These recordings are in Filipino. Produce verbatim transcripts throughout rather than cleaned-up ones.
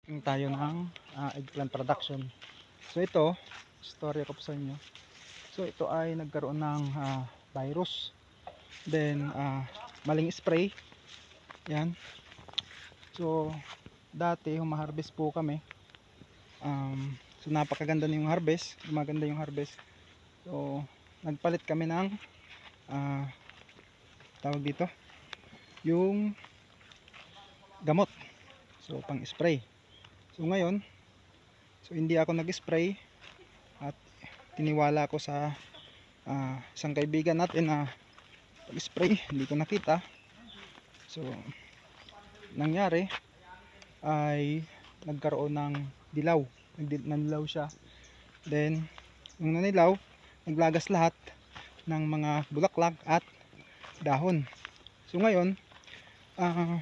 Yung tayo ng uh, eggplant production. So ito, story ko po sa inyo. So ito ay nagkaroon ng uh, virus. Then uh, maling spray. Yan. So dati humaharvest po kami. Um, so napakaganda na yung harvest, gumaganda yung harvest. So nagpalit kami ng uh, tawag dito, yung gamot. So pang spray. So ngayon, so hindi ako nag-spray at tiniwala ko sa uh, isang kaibigan natin na pag-spray, hindi ko nakita. So nangyari ay nagkaroon ng dilaw. Nanilaw siya. Then yung nanilaw, naglagas lahat ng mga bulaklak at dahon. So ngayon, uh,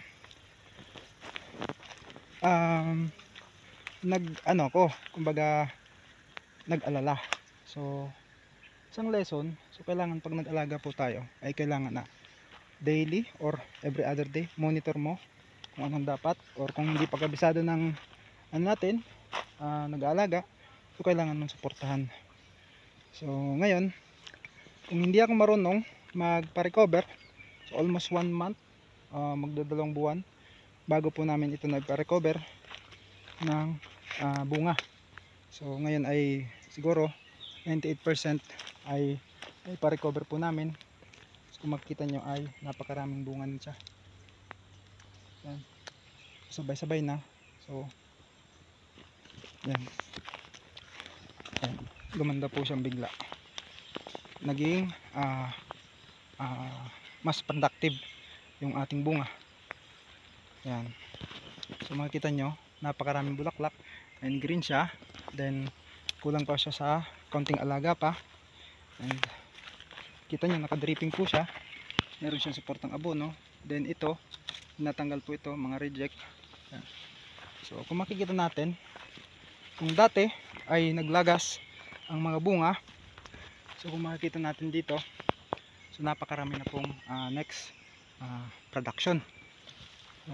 um, nag ano ko, kumbaga nag-alala. So isang lesson, so kailangan pag nag-alaga po tayo ay kailangan na daily or every other day monitor mo kung anong dapat, or kung hindi pa kabisado ng ano natin, uh, nag-aalaga, so kailangan mong suportahan. So ngayon, kung hindi ako marunong magpa-recover, so almost one month, uh, magdadalawang buwan bago po namin ito nagpa-recover ng uh, bunga. So ngayon ay siguro ninety-eight percent ay, ay pa-recover po namin. So kung makikita nyo ay napakaraming bunga niya. Yan. Sabay-sabay na. So yan. Yan. Gumanda po siyang bigla. Naging uh, uh, mas productive yung ating bunga. Yan. So makikita nyo, napakaraming bulaklak and green siya. Then kulang pa siya sa konting alaga pa. And kita nyo, naka-dripping po siya. Meron siyang suportang abono. Then ito, natanggal po ito, mga reject. Yan. So kung makikita natin, kung dati ay naglagas ang mga bunga, so kung makikita natin dito, so napakarami na pong uh, next uh, production. So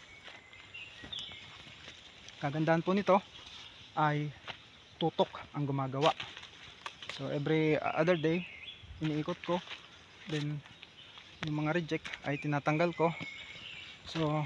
kagandahan po nito ay tutok ang gumagawa. So every other day iniikot ko, then yung mga reject ay tinatanggal ko. So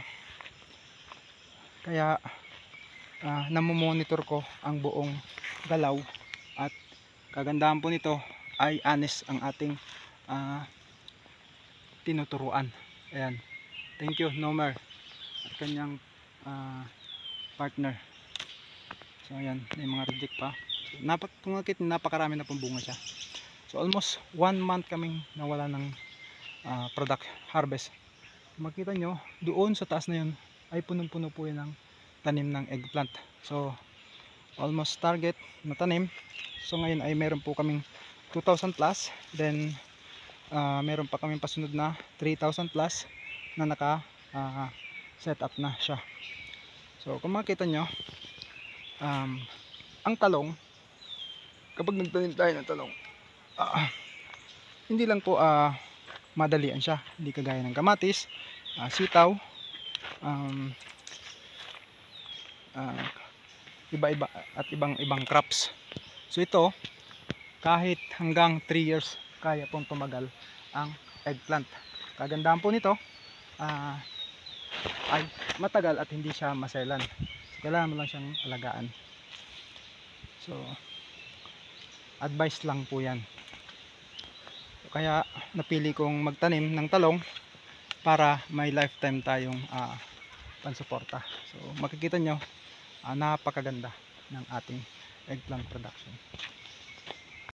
kaya uh, namomonitor ko ang buong galaw, at kagandahan po nito ay honest ang ating uh, tinuturuan. Ayan. Thank you Nomer at kanyang uh, partner. So ayan, may mga reject pa. So, napak kung nakita, napakarami na pong bunga siya. So almost one month kaming nawala ng uh, product harvest. Makita nyo, doon sa taas na yun ay punong-puno po yun ng tanim ng eggplant. So almost target na tanim. So ngayon ay meron po kaming two thousand plus. Then uh, meron pa kaming pasunod na three thousand plus na naka uh, set up na siya. So kung makita nyo, um, ang talong, kapag nagtanim tayo ng talong, uh, hindi lang po uh, madalian siya. Hindi kagaya ng kamatis, uh, sitaw, um, uh, iba-iba at ibang-ibang crops. So ito, kahit hanggang three years kaya pong tumagal ang eggplant. Kagandahan po nito, uh, ay matagal at hindi siya maselan. So, kailangan mo lang siyang alagaan. So advice lang po yan. So, kaya napili kong magtanim ng talong para may lifetime tayong uh, pansuporta. So makikita nyo, uh, napakaganda ng ating eggplant production.